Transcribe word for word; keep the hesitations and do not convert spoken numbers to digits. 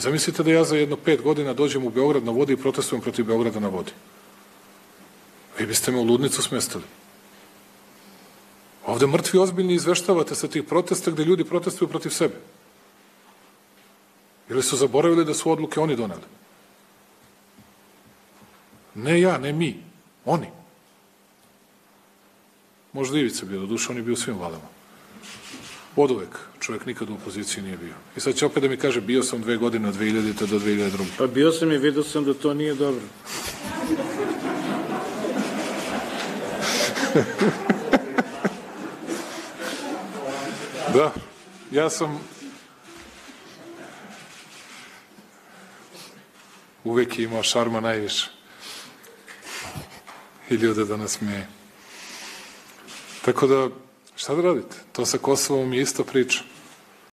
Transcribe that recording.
Zamislite da ja za jedno pet godina dođem u Beograd na vodi i protestujem protiv Beograda na vodi. Vi biste me u ludnicu smestili. Ovde mrtvi ozbiljni izveštavate sa tih protesta gde ljudi protestuju protiv sebe. Ili su zaboravili da su odluke oni doneli. Ne ja, ne mi. Oni. Možda Ivica bio, do duše on je bio u svim valama. Od uvek. Čovjek nikad u opoziciji nije bio. I sad će opet da mi kaže, bio sam dve godine od dve hiljadite do dve hiljade druge. Pa bio sam i vidio sam da to nije dobro. Da, ja sam uvek imao šarma najviše. I ljude da nas smeje. Tako da, šta da radite? To sa Kosovom je isto priča.